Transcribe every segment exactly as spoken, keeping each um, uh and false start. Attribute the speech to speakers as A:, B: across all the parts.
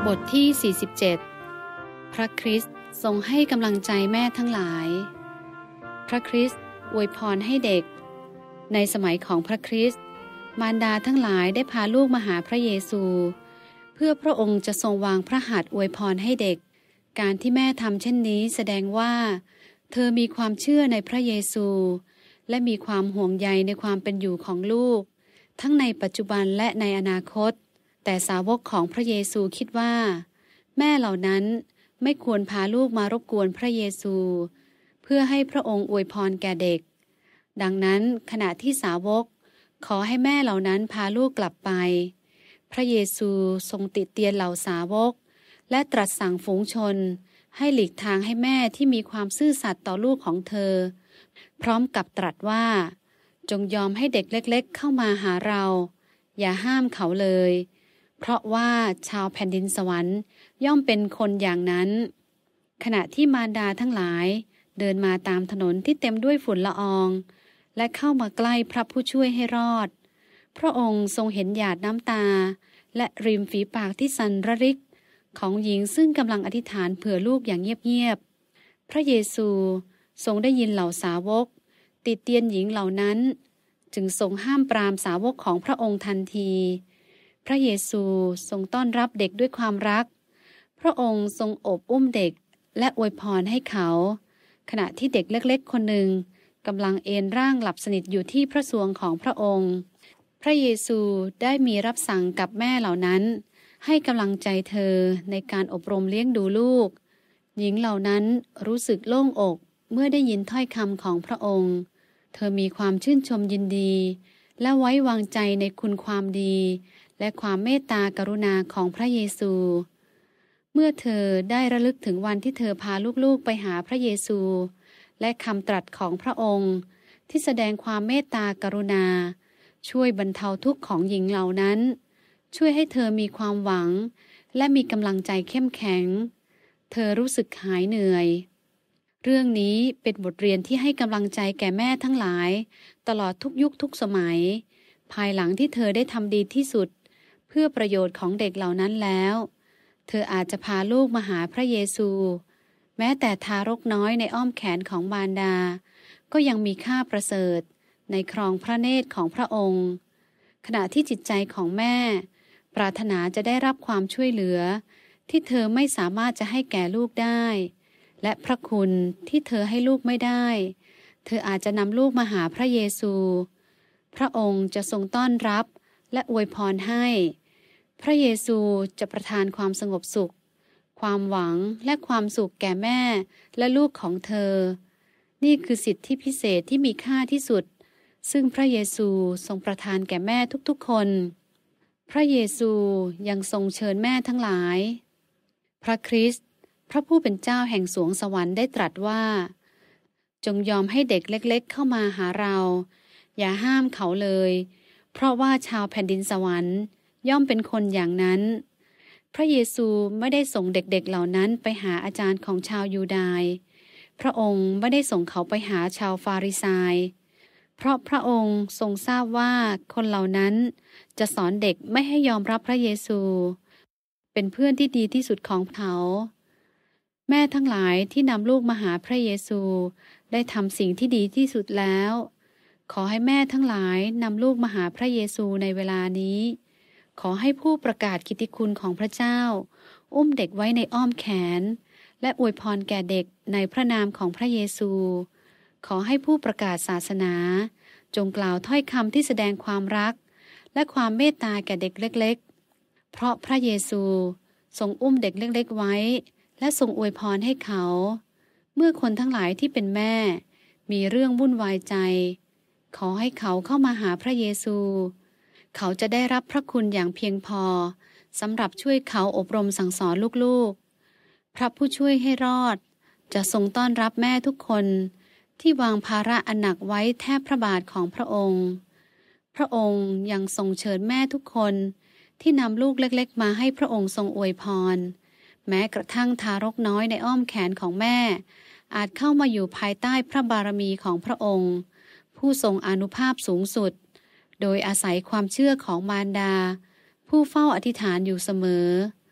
A: บทที่สี่สิบเจ็ดพระคริสต์ทรงให้กำลังใจแม่ทั้งหลายพระคริสต์อวยพรให้เด็กในสมัยของพระคริสต์มารดาทั้งหลายได้พาลูกมาหาพระเยซูเพื่อพระองค์จะทรงวางพระหัตถ์อวยพรให้เด็กการที่แม่ทำเช่นนี้แสดงว่าเธอมีความเชื่อในพระเยซูและมีความห่วงใยในความเป็นอยู่ของลูกทั้งในปัจจุบันและในอนาคตแต่สาวกของพระเยซูคิดว่าแม่เหล่านั้นไม่ควรพาลูกมารบกวนพระเยซูเพื่อให้พระองค์อวยพรแก่เด็กดังนั้นขณะที่สาวกขอให้แม่เหล่านั้นพาลูกกลับไปพระเยซูทรงติเตียนเหล่าสาวกและตรัสสั่งฝูงชนให้หลีกทางให้แม่ที่มีความซื่อสัตย์ต่อลูกของเธอพร้อมกับตรัสว่าจงยอมให้เด็กเล็กๆเข้ามาหาเราอย่าห้ามเขาเลยเพราะว่าชาวแผ่นดินสวรรค์ย่อมเป็นคนอย่างนั้นขณะที่มารดาทั้งหลายเดินมาตามถนนที่เต็มด้วยฝุ่นละอองและเข้ามาใกล้พระผู้ช่วยให้รอดพระองค์ทรงเห็นหยาดน้ำตาและริมฝีปากที่สั่นระริกของหญิงซึ่งกำลังอธิษฐานเผื่อลูกอย่างเงียบๆพระเยซูทรงได้ยินเหล่าสาวกติเตียนหญิงเหล่านั้นจึงทรงห้ามปรามสาวกของพระองค์ทันทีพระเยซูทรงต้อนรับเด็กด้วยความรักพระองค์ทรงโอบอุ้มเด็กและอวยพรให้เขาขณะที่เด็กเล็กๆคนหนึ่งกำลังเอนร่างหลับสนิทอยู่ที่พระทรวงของพระองค์พระเยซูได้มีรับสั่งกับแม่เหล่านั้นให้กำลังใจเธอในการอบรมเลี้ยงดูลูกหญิงเหล่านั้นรู้สึกโล่งอกเมื่อได้ยินถ้อยคำของพระองค์เธอมีความชื่นชมยินดีและไว้วางใจในคุณความดีและความเมตตากรุณาของพระเยซูเมื่อเธอได้ระลึกถึงวันที่เธอพาลูกๆไปหาพระเยซูและคำตรัสของพระองค์ที่แสดงความเมตตากรุณาช่วยบรรเทาทุกข์ของหญิงเหล่านั้นช่วยให้เธอมีความหวังและมีกำลังใจเข้มแข็งเธอรู้สึกหายเหนื่อยเรื่องนี้เป็นบทเรียนที่ให้กำลังใจแก่แม่ทั้งหลายตลอดทุกยุคทุกสมัยภายหลังที่เธอได้ทำดีที่สุดเพื่อประโยชน์ของเด็กเหล่านั้นแล้วเธออาจจะพาลูกมาหาพระเยซูแม้แต่ทารกน้อยในอ้อมแขนของมารดาก็ยังมีค่าประเสริฐในครองพระเนตรของพระองค์ขณะที่จิตใจของแม่ปรารถนาจะได้รับความช่วยเหลือที่เธอไม่สามารถจะให้แก่ลูกได้และพระคุณที่เธอให้ลูกไม่ได้เธออาจจะนำลูกมาหาพระเยซูพระองค์จะทรงต้อนรับและอวยพรให้พระเยซูจะประทานความสงบสุขความหวังและความสุขแก่แม่และลูกของเธอนี่คือสิทธิพิเศษที่มีค่าที่สุดซึ่งพระเยซูทรงประทานแก่แม่ทุกๆคนพระเยซูยังทรงเชิญแม่ทั้งหลายพระคริสต์พระผู้เป็นเจ้าแห่งสวงสวรรค์ได้ตรัสว่าจงยอมให้เด็กเล็กๆเข้ามาหาเราอย่าห้ามเขาเลยเพราะว่าชาวแผ่นดินสวรรค์ย่อมเป็นคนอย่างนั้นพระเยซูไม่ได้ส่งเด็กๆเหล่านั้นไปหาอาจารย์ของชาวยูดาห์พระองค์ไม่ได้ส่งเขาไปหาชาวฟาริสัยเพราะพระองค์ทรงทราบว่าคนเหล่านั้นจะสอนเด็กไม่ให้ยอมรับพระเยซูเป็นเพื่อนที่ดีที่สุดของเขาแม่ทั้งหลายที่นำลูกมาหาพระเยซูได้ทำสิ่งที่ดีที่สุดแล้วขอให้แม่ทั้งหลายนำลูกมาหาพระเยซูในเวลานี้ขอให้ผู้ประกาศกิตติคุณของพระเจ้าอุ้มเด็กไว้ในอ้อมแขนและอวยพรแก่เด็กในพระนามของพระเยซูขอให้ผู้ประกาศศาสนาจงกล่าวถ้อยคำที่แสดงความรักและความเมตตาแก่เด็กเล็กๆเพราะพระเยซูทรงอุ้มเด็กเล็กๆไว้และทรงอวยพรให้เขาเมื่อคนทั้งหลายที่เป็นแม่มีเรื่องวุ่นวายใจขอให้เขาเข้ามาหาพระเยซูเขาจะได้รับพระคุณอย่างเพียงพอสำหรับช่วยเขาอบรมสั่งสอนลูกๆพระผู้ช่วยให้รอดจะทรงต้อนรับแม่ทุกคนที่วางภาระอันหนักไว้แทบพระบาทของพระองค์พระองค์ยังทรงเชิญแม่ทุกคนที่นำลูกเล็กๆมาให้พระองค์ทรงอวยพรแม้กระทั่งทารกน้อยในอ้อมแขนของแม่อาจเข้ามาอยู่ภายใต้พระบารมีของพระองค์ผู้ทรงอานุภาพสูงสุดโดยอาศัยความเชื่อของมารดาผู้เฝ้าอธิษฐานอยู่เสมอ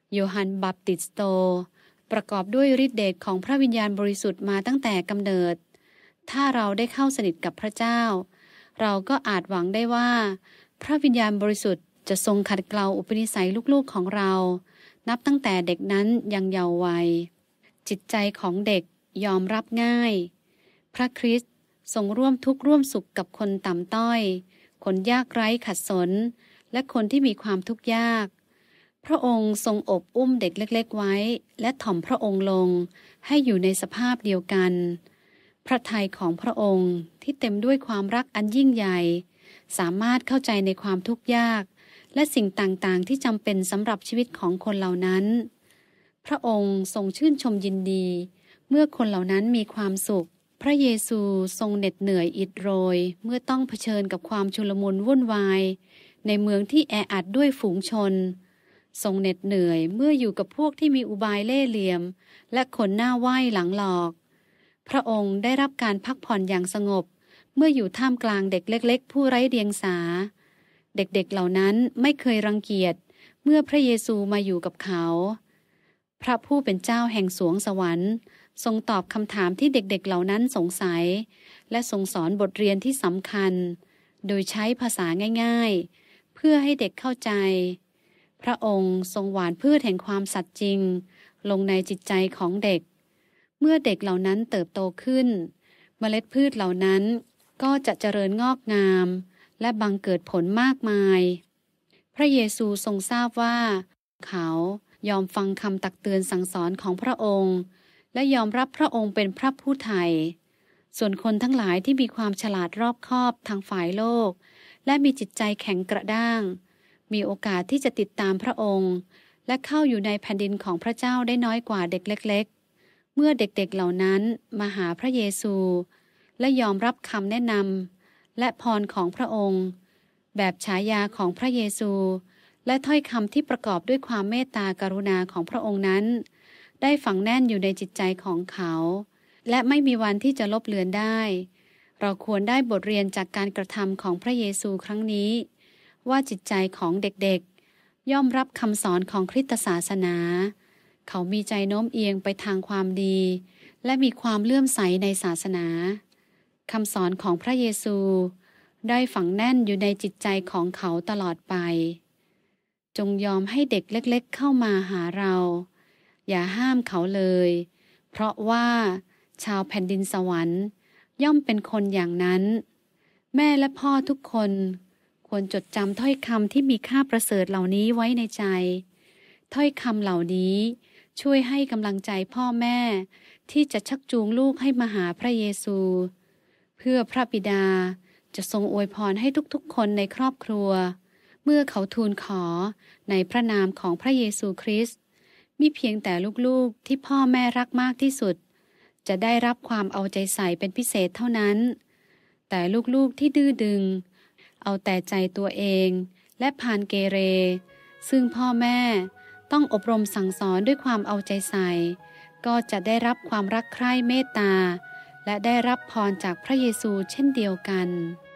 A: โยฮันบัพติสโตประกอบด้วยฤทธิเดชของพระวิญญาณบริสุทธิ์มาตั้งแต่กำเนิดถ้าเราได้เข้าสนิทกับพระเจ้าเราก็อาจหวังได้ว่าพระวิญญาณบริสุทธิ์จะทรงขัดเกลาอุปนิสัยลูกๆของเรานับตั้งแต่เด็กนั้นยังเยาว์วัยจิตใจของเด็กยอมรับง่ายพระคริสต์ทรงร่วมทุกข์ร่วมสุขกับคนต่ำต้อยคนยากไร้ขัดสนและคนที่มีความทุกข์ยากพระองค์ทรงอบอุ้มเด็กเล็กๆไว้และถ่อมพระองค์ลงให้อยู่ในสภาพเดียวกันพระทัยของพระองค์ที่เต็มด้วยความรักอันยิ่งใหญ่สามารถเข้าใจในความทุกข์ยากและสิ่งต่างๆที่จำเป็นสำหรับชีวิตของคนเหล่านั้นพระองค์ทรงชื่นชมยินดีเมื่อคนเหล่านั้นมีความสุขพระเยซูทรงเหน็ดเหนื่อยอิดโรยเมื่อต้องเผชิญกับความชุลมุนวุ่นวายในเมืองที่แออัดด้วยฝูงชนทรงเหน็ดเหนื่อยเมื่ออยู่กับพวกที่มีอุบายเล่ห์เหลี่ยมและคนหน้าไหว้หลังหลอกพระองค์ได้รับการพักผ่อนอย่างสงบเมื่ออยู่ท่ามกลางเด็กเล็กๆผู้ไร้เดียงสาเด็กๆเหล่านั้นไม่เคยรังเกียจเมื่อพระเยซูมาอยู่กับเขาพระผู้เป็นเจ้าแห่งสวงสวรรค์ทรงตอบคำถามที่เด็กๆเหล่านั้นสงสัยและทรงสอนบทเรียนที่สำคัญโดยใช้ภาษาง่ายๆเพื่อให้เด็กเข้าใจพระองค์ทรงหว่านพืชแห่งความสัตย์จริงลงในจิตใจของเด็กเมื่อเด็กเหล่านั้นเติบโตขึ้นเมล็ดพืชเหล่านั้นก็จะเจริญงอกงามและบังเกิดผลมากมายพระเยซูทรงทราบว่าเขายอมฟังคำตักเตือนสั่งสอนของพระองค์และยอมรับพระองค์เป็นพระผู้ไถ่ส่วนคนทั้งหลายที่มีความฉลาดรอบคอบทางฝ่ายโลกและมีจิตใจแข็งกระด้างมีโอกาสที่จะติดตามพระองค์และเข้าอยู่ในแผ่นดินของพระเจ้าได้น้อยกว่าเด็กเล็กๆเมื่อเด็กๆเหล่านั้นมาหาพระเยซูและยอมรับคำแนะนำและพรของพระองค์แบบฉายาของพระเยซูและถ้อยคำที่ประกอบด้วยความเมตตากรุณาของพระองค์นั้นได้ฝังแน่นอยู่ในจิตใจของเขาและไม่มีวันที่จะลบเลือนได้เราควรได้บทเรียนจากการกระทำของพระเยซูครั้งนี้ว่าจิตใจของเด็กๆย่อมรับคำสอนของคริสตศาสนาเขามีใจโน้มเอียงไปทางความดีและมีความเลื่อมใสในศาสนาคำสอนของพระเยซูได้ฝังแน่นอยู่ในจิตใจของเขาตลอดไปจงยอมให้เด็กเล็กๆเข้ามาหาเราอย่าห้ามเขาเลยเพราะว่าชาวแผ่นดินสวรรค์ย่อมเป็นคนอย่างนั้นแม่และพ่อทุกคนควรจดจำถ้อยคำที่มีค่าประเสริฐเหล่านี้ไว้ในใจถ้อยคำเหล่านี้ช่วยให้กำลังใจพ่อแม่ที่จะชักจูงลูกให้มาหาพระเยซูเพื่อพระบิดาจะทรงอวยพรให้ทุกๆคนในครอบครัวเมื่อเขาทูลขอในพระนามของพระเยซูคริสต์มิเพียงแต่ลูกๆที่พ่อแม่รักมากที่สุดจะได้รับความเอาใจใส่เป็นพิเศษเท่านั้นแต่ลูกๆที่ดื้อดึงเอาแต่ใจตัวเองและพาลเกเรซึ่งพ่อแม่ต้องอบรมสั่งสอนด้วยความเอาใจใส่ก็จะได้รับความรักใคร่เมตตาและได้รับพรจากพระเยซูเช่นเดียวกัน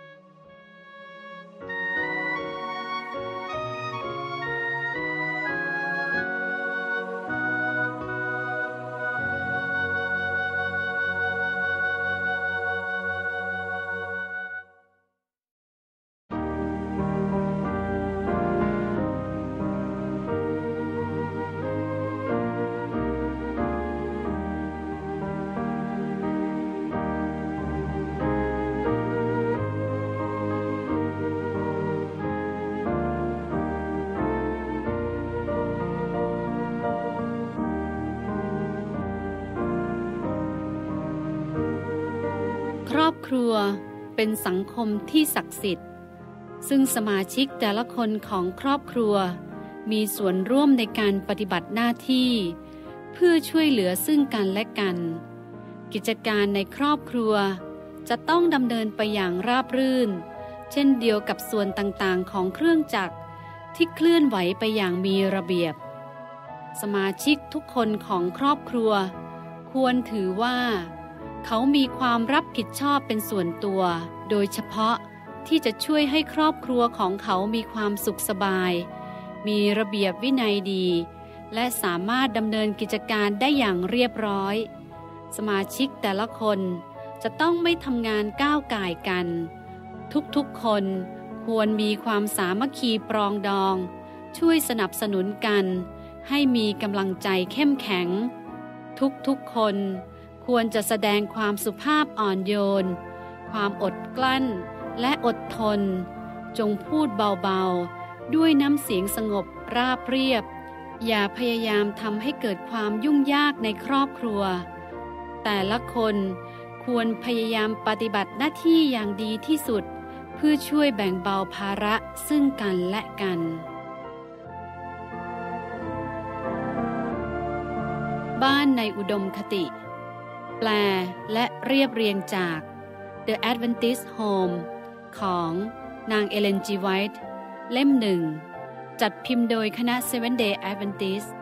A: ครอบครัวเป็นสังคมที่ศักดิ์สิทธิ์ซึ่งสมาชิกแต่ละคนของครอบครัวมีส่วนร่วมในการปฏิบัติหน้าที่เพื่อช่วยเหลือซึ่งกันและกันกิจการในครอบครัวจะต้องดำเนินไปอย่างราบรื่นเช่นเดียวกับส่วนต่างๆของเครื่องจักรที่เคลื่อนไหวไปอย่างมีระเบียบสมาชิกทุกคนของครอบครัวควรถือว่าเขามีความรับผิดชอบเป็นส่วนตัวโดยเฉพาะที่จะช่วยให้ครอบครัวของเขามีความสุขสบายมีระเบียบวินัยดีและสามารถดำเนินกิจการได้อย่างเรียบร้อยสมาชิกแต่ละคนจะต้องไม่ทำงานก้าวก่ายกันทุกๆคนควรมีความสามัคคีปรองดองช่วยสนับสนุนกันให้มีกำลังใจเข้มแข็งทุกๆคนควรจะแสดงความสุภาพอ่อนโยนความอดกลั้นและอดทนจงพูดเบาๆด้วยน้ำเสียงสงบราบเรียบอย่าพยายามทำให้เกิดความยุ่งยากในครอบครัวแต่ละคนควรพยายามปฏิบัติหน้าที่อย่างดีที่สุดเพื่อช่วยแบ่งเบาภาระซึ่งกันและกันบ้านในอุดมคติแปลและเรียบเรียงจาก The Adventist Home ของนางเอเลน จี ไวท์ เล่มหนึ่งจัดพิมพ์โดยคณะ Seventh Day Adventist